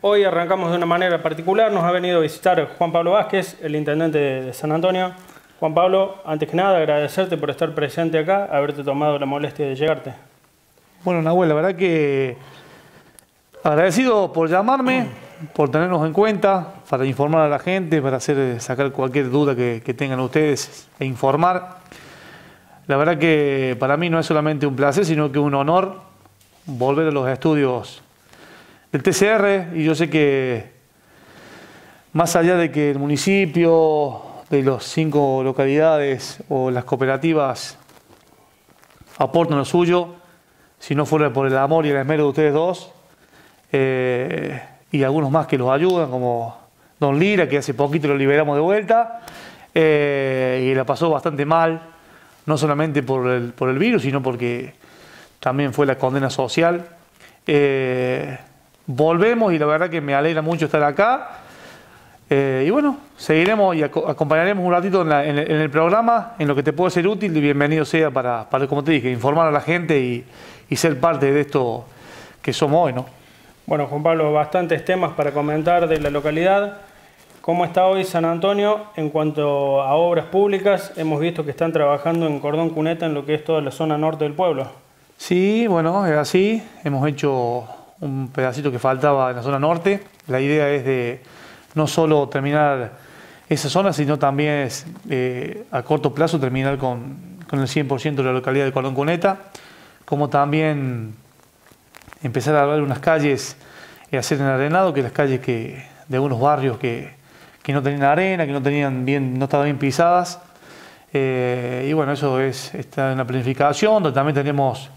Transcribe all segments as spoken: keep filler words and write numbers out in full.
hoy arrancamos de una manera particular. Nos ha venido a visitar Juan Pablo Vázquez, el intendente de San Antonio. Juan Pablo, antes que nada agradecerte por estar presente acá, haberte tomado la molestia de llegarte. Bueno, Nahuel, la verdad que agradecido por llamarme, por tenernos en cuenta, para informar a la gente, para hacer sacar cualquier duda que, que tengan ustedes e informar. La verdad que para mí no es solamente un placer, sino que un honor volver a los estudios del T C R, y yo sé que más allá de que el municipio, de las cinco localidades o las cooperativas aportan lo suyo, si no fuera por el amor y el esmero de ustedes dos, eh, y algunos más que los ayudan, como Don Lira, que hace poquito lo liberamos de vuelta, eh, y la pasó bastante mal, no solamente por el, por el virus, sino porque también fue la condena social. Eh, volvemos y la verdad que me alegra mucho estar acá. Eh, y bueno, seguiremos y ac acompañaremos un ratito en, la, en, el, en el programa, en lo que te puede ser útil, y bienvenido sea para, para como te dije, informar a la gente y, y ser parte de esto que somos hoy, ¿no? Bueno, Juan Pablo, bastantes temas para comentar de la localidad. ¿Cómo está hoy San Antonio en cuanto a obras públicas? Hemos visto que están trabajando en cordón cuneta en lo que es toda la zona norte del pueblo. Sí, bueno, es así. Hemos hecho un pedacito que faltaba en la zona norte. La idea es de no solo terminar esa zona, sino también es, eh, a corto plazo terminar con, con el cien por ciento de la localidad de Cordón Cuneta, como también empezar a dar unas calles y hacer enarenado, que las calles que, de algunos barrios que, que no tenían arena, que no, tenían bien, no estaban bien pisadas. Eh, y bueno, eso es, está en la planificación, donde también tenemos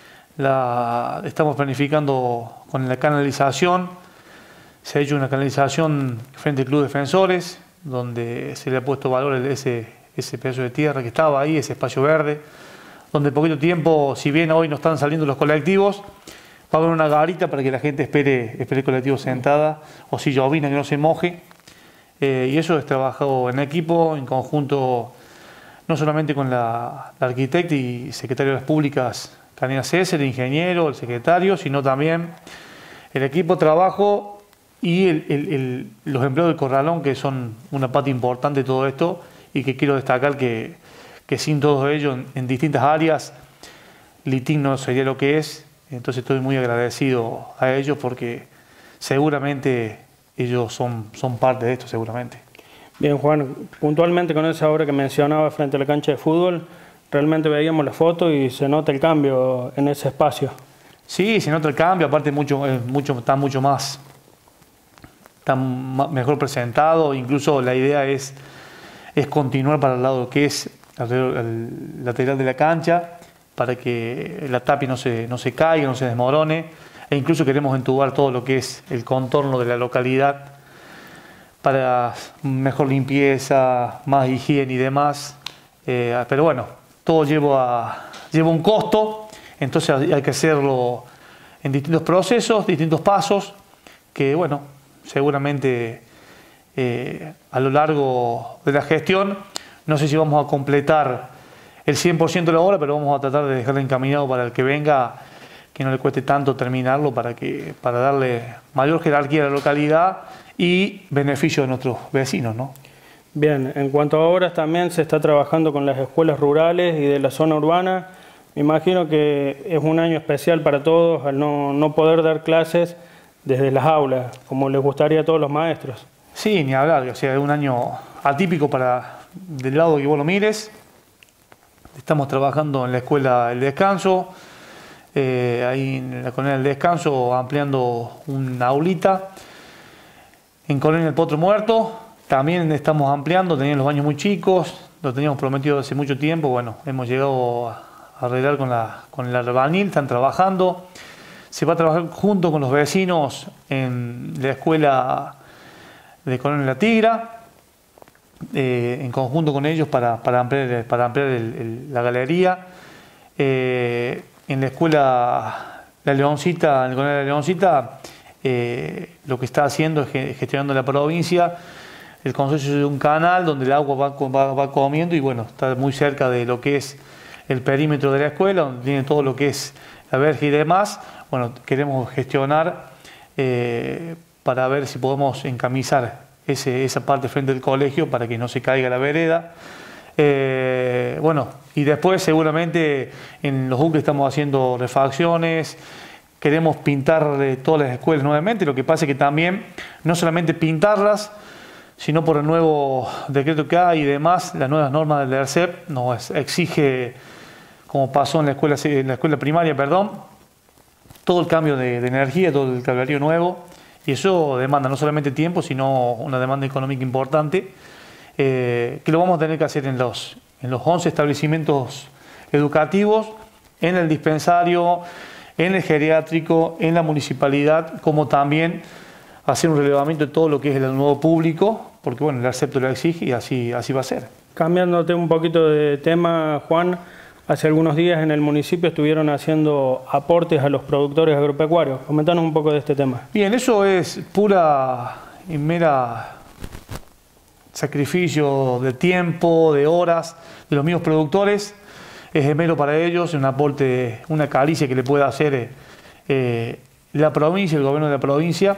la, estamos planificando con la canalización. Se ha hecho una canalización frente al Club Defensores, donde se le ha puesto valor a ese, ese pedazo de tierra que estaba ahí, ese espacio verde, donde en poquito tiempo, si bien hoy no están saliendo los colectivos, va a haber una garita para que la gente espere, espere el colectivo sentada, o si llovina que no se moje. Eh, y eso es trabajado en equipo, en conjunto, no solamente con la, la arquitecta y secretaria de las Públicas, Karina César, el ingeniero, el secretario, sino también el equipo de trabajo y el, el, el, los empleados del Corralón, que son una parte importante de todo esto, y que quiero destacar que, que sin todos ellos, en, en distintas áreas, Litín no sería lo que es. Entonces estoy muy agradecido a ellos, porque seguramente ellos son, son parte de esto, seguramente. Bien, Juan, puntualmente con esa obra que mencionaba frente a la cancha de fútbol, realmente veíamos la foto y se nota el cambio en ese espacio. Sí, se nota el cambio, aparte mucho, mucho, está mucho más, está mejor presentado. Incluso la idea es, es continuar para el lado que es el lateral de la cancha, para que la tapia no se, no se caiga, no se desmorone, e incluso queremos entubar todo lo que es el contorno de la localidad para mejor limpieza, más higiene y demás. Eh, pero bueno, todo lleva, lleva un costo, entonces hay que hacerlo en distintos procesos, distintos pasos, que bueno, seguramente eh, a lo largo de la gestión, no sé si vamos a completar el cien por ciento de la obra, pero vamos a tratar de dejarlo encaminado para el que venga, que no le cueste tanto terminarlo, para, que, para darle mayor jerarquía a la localidad y beneficio de nuestros vecinos, ¿no? Bien, en cuanto a obras también se está trabajando con las escuelas rurales y de la zona urbana. Me imagino que es un año especial para todos al no, no poder dar clases desde las aulas, como les gustaría a todos los maestros. Sí, ni hablar, o sea, es un año atípico para del lado que vos lo mires. Estamos trabajando en la escuela El Descanso, eh, ahí en la colonia El Descanso, ampliando una aulita. En Colonia El Potro Muerto también estamos ampliando, tenían los baños muy chicos, lo teníamos prometido hace mucho tiempo. Bueno, hemos llegado a arreglar con, la, con el albañil, están trabajando. Se va a trabajar junto con los vecinos en la escuela de Colonia La Tigra, eh, en conjunto con ellos para, para ampliar, para ampliar el, el, la galería. Eh, en la escuela La Leoncita, en el Colonia La Leoncita, eh, lo que está haciendo es gestionando la provincia el consorcio de un canal donde el agua va, va, va comiendo, y bueno, está muy cerca de lo que es el perímetro de la escuela, donde tiene todo lo que es la verja y demás. Bueno, queremos gestionar eh, para ver si podemos encamisar ese, esa parte frente al colegio para que no se caiga la vereda. Eh, bueno, y después seguramente en los buques estamos haciendo refacciones, queremos pintar eh, todas las escuelas nuevamente. Lo que pasa es que también no solamente pintarlas, sino por el nuevo decreto que hay y demás, las nuevas normas del ERCEP nos exige, como pasó en la escuela, en la escuela primaria, perdón, todo el cambio de, de energía, todo el cablerío nuevo, y eso demanda no solamente tiempo, sino una demanda económica importante, eh, que lo vamos a tener que hacer en los, en los once establecimientos educativos, en el dispensario, en el geriátrico, en la municipalidad, como también hacer un relevamiento de todo lo que es el nuevo público, porque bueno, el ERCEP lo exige y así, así va a ser. Cambiándote un poquito de tema, Juan, hace algunos días en el municipio estuvieron haciendo aportes a los productores agropecuarios. Comentanos un poco de este tema. Bien, eso es pura y mera sacrificio de tiempo, de horas de los mismos productores. Es esmero para ellos, un aporte, una caricia que le pueda hacer eh, la provincia, el gobierno de la provincia,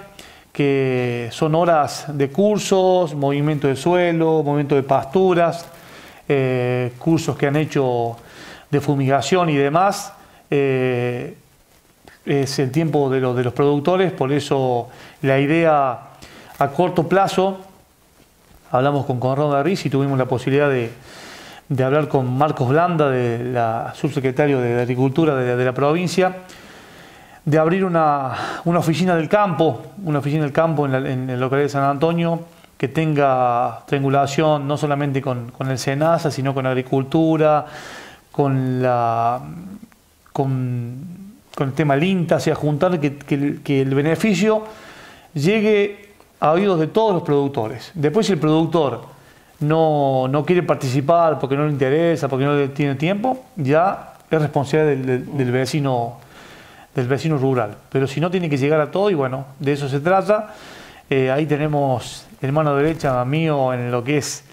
que son horas de cursos, movimiento de suelo, movimiento de pasturas, eh, cursos que han hecho de fumigación y demás. Eh, es el tiempo de, lo, de los productores, por eso la idea a corto plazo, hablamos con Conrado Garriz y tuvimos la posibilidad de, de hablar con Marcos Blanda, de la subsecretario de Agricultura de, de la provincia, de abrir una, una oficina del campo, una oficina del campo en, la, en el localidad de San Antonio, que tenga triangulación no solamente con, con el SENASA, sino con agricultura, con, la, con, con el tema del INTA, o sea, juntar que, que, que el beneficio llegue a oídos de todos los productores. Después, si el productor no, no quiere participar porque no le interesa, porque no tiene tiempo, ya es responsabilidad del, del, del vecino del vecino rural. Pero si no, tiene que llegar a todo y bueno, de eso se trata. Eh, ahí tenemos el mano derecha mío en lo que es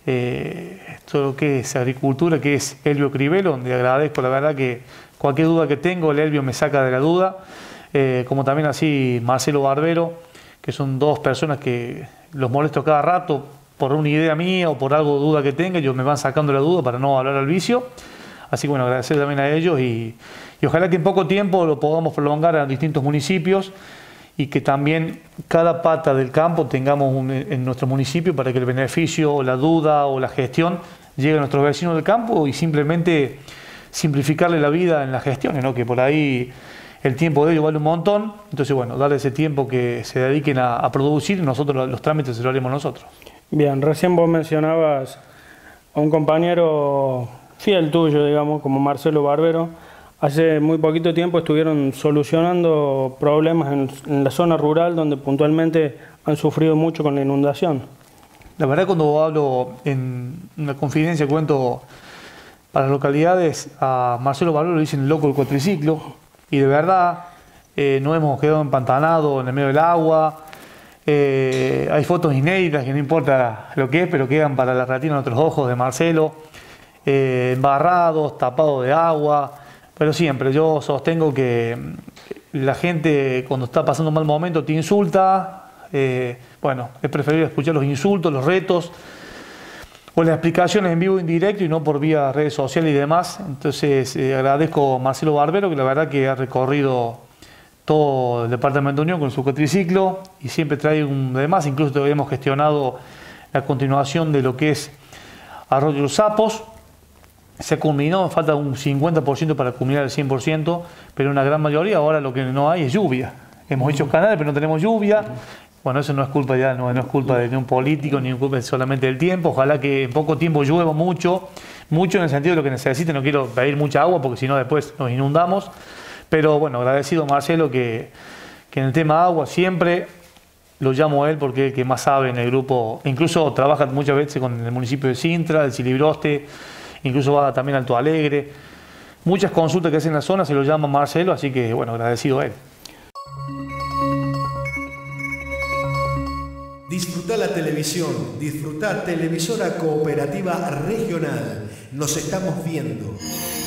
eh, todo lo que es agricultura, que es Elvio Cribelo, donde agradezco la verdad que cualquier duda que tengo, el Elvio me saca de la duda, eh, como también así Marcelo Barbero, que son dos personas que los molesto cada rato por una idea mía o por algo duda que tenga, ellos me van sacando la duda para no hablar al vicio. Así que bueno, agradecer también a ellos y, y ojalá que en poco tiempo lo podamos prolongar a distintos municipios y que también cada pata del campo tengamos un, en nuestro municipio para que el beneficio, la duda o la gestión llegue a nuestros vecinos del campo y simplemente simplificarle la vida en las gestiones, ¿no? Que por ahí el tiempo de ellos vale un montón, entonces bueno, darle ese tiempo que se dediquen a, a producir y nosotros los, los trámites se lo haremos nosotros. Bien, recién vos mencionabas a un compañero fiel tuyo, digamos, como Marcelo Barbero. Hace muy poquito tiempo estuvieron solucionando problemas en, en la zona rural donde puntualmente han sufrido mucho con la inundación. La verdad, cuando hablo en una confidencia, cuento para las localidades, a Marcelo Barbero le dicen el loco del cuatriciclo y de verdad eh, no hemos quedado empantanados en el medio del agua. Eh, hay fotos inéditas que no importa lo que es, pero quedan para la retina de nuestros ojos de Marcelo, eh, embarrados, tapados de agua. Pero siempre yo sostengo que la gente cuando está pasando un mal momento te insulta. Eh, bueno, es preferible escuchar los insultos, los retos o las explicaciones en vivo e indirecto y no por vía redes sociales y demás. Entonces eh, agradezco a Marcelo Barbero, que la verdad que ha recorrido todo el departamento de Unión con su cuatriciclo y siempre trae un demás. Incluso hemos gestionado la continuación de lo que es Arroyo Los Sapos. Se culminó, falta un cincuenta por ciento para culminar el cien por ciento, pero una gran mayoría ahora lo que no hay es lluvia. Hemos hecho canales, pero no tenemos lluvia. Bueno, eso no es culpa ya, no, no es culpa de un político, ni es culpa solamente del tiempo. Ojalá que en poco tiempo llueva mucho, mucho en el sentido de lo que necesite. No quiero pedir mucha agua porque si no después nos inundamos. Pero bueno, agradecido a Marcelo que, que en el tema agua siempre lo llamo a él porque es el que más sabe en el grupo. Incluso trabaja muchas veces con el municipio de Sintra, del Chilibroste. Incluso va también a Alto Alegre. Muchas consultas que hacen en la zona se lo llama Marcelo, así que bueno, agradecido a él. Disfruta la televisión, disfruta Televisora Cooperativa Regional. Nos estamos viendo.